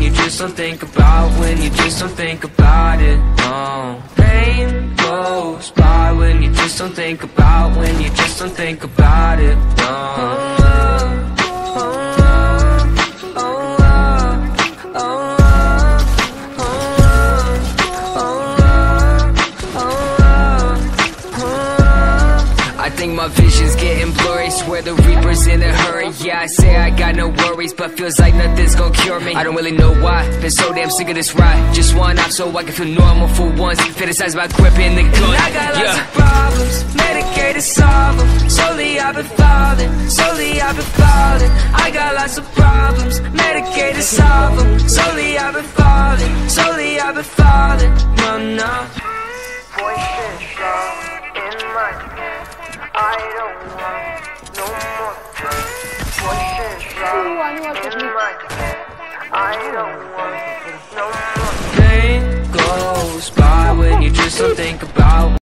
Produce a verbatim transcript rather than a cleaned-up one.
you just don't think about, when you just don't think about it, no. Pain goes by when you just don't think about, when you just don't think about it, no. I think my vision's getting blurry, swear the Reaper's in a hurry. Yeah, I say I got no worries, but feels like nothing's gonna cure me. I don't really know why, been so damn sick of this ride. Just one off so I can feel normal for once. Fantasize about gripping the gun. I got lots yeah. of problems, medicated, solve them. Slowly I've been falling, slowly I've been falling. I got lots of problems, medicated, solve them. Slowly I've been falling, slowly I've been falling. No, no. Voices in my head, I don't want no more drugs. Voices in my head, I don't want no more. Pain goes by when you just don't think about